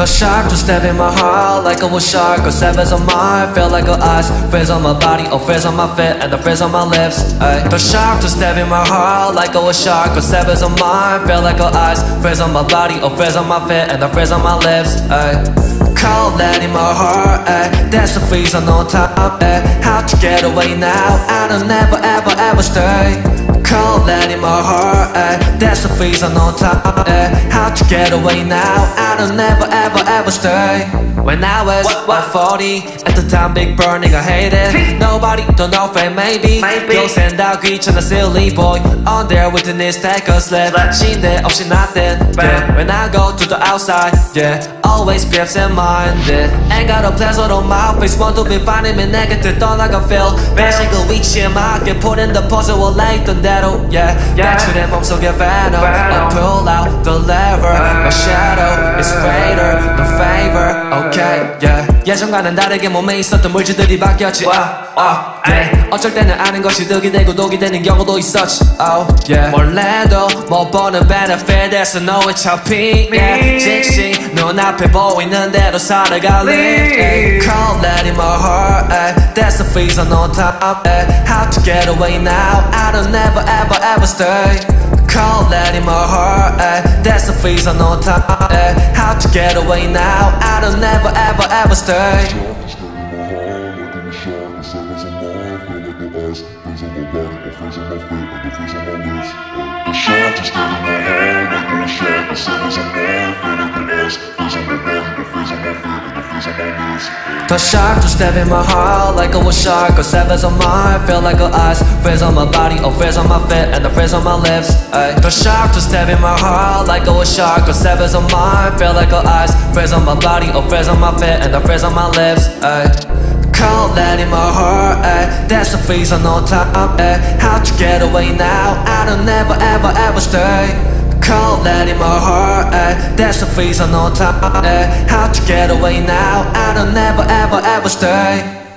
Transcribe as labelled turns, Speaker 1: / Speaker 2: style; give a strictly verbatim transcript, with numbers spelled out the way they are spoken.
Speaker 1: The shark to stab in my heart like a was shark. Or severs on mine, feel like a ice. Frizz on my body, or frizz on my feet, and the frizz on my lips. Ay. The shark to stab in my heart like a was shark. Or severs on mine, feel like a ice. Frizz on my body, or frizz on my feet, and the frizz on my lips. Ay. Cold that in my heart, ay. That's the freeze on time, ay. How to get away now? I don't never ever ever stay. Cold that in my heart, ay. That's the freeze on time, ay. How to get away now? I don't never ever ever stay. When I was what, what? forty, at the time big burning, I hate it. Nobody, don't know if maybe You'll send out 귀찮아 silly boy on there with the knees, take a slip. 신대 없이 nothing, yeah. When I go to the outside, yeah. Always be absent-minded. Ain't got a pleasure on my face. Want to be finding 내게 떠나간 feel. 배식을 위치에 맞게 put in the puzzle 원래있던 대로, yeah. 대출의 몸속에 venom. I pull out the lever. My shadow is greater than favor. Okay, yeah. 예전과는 다르게 몸에 있었던 물질들이 바뀌었지. Oh, oh, yeah. 어쩔 때는 아는 것이 득이 되고 독이 되는 경우도 있었지. Oh, yeah. 원래도 못 보는 benefit에서 너의 차피, yeah. 직시 눈앞에 보이는 대로 살아갈래. yeah. Cold that in my heart, ay. That's the freeze on no time, ay. How to get away now? I don't never ever ever stay. Cold that in my heart, ay. That's the freeze on no time, ay. How to get away now? I don't never ever ever stay. The shark is dead in my heart, like a shark, the severs on mine, feel like the ice. Frizz on my body, the frizz on my feet, and the frizz on my lips. The shark to stab in my heart like a was shark. Or severs on mine, feel like a ice. Frizz on my body, or frizz on my feet, and the frizz on my lips. Ay. The shark to stab in my heart like a was shark. Or severs on mine, feel like a ice. Frizz on my body, or frizz on my feet, and the frizz on my lips. Ay. Cold that in my heart, ay. That's the freeze on no time, ay. How to get away now? I don't never ever ever stay. Cold that in my heart, ay. That's the freeze on no time, ay. How to get away now? I don't never ever ever stay.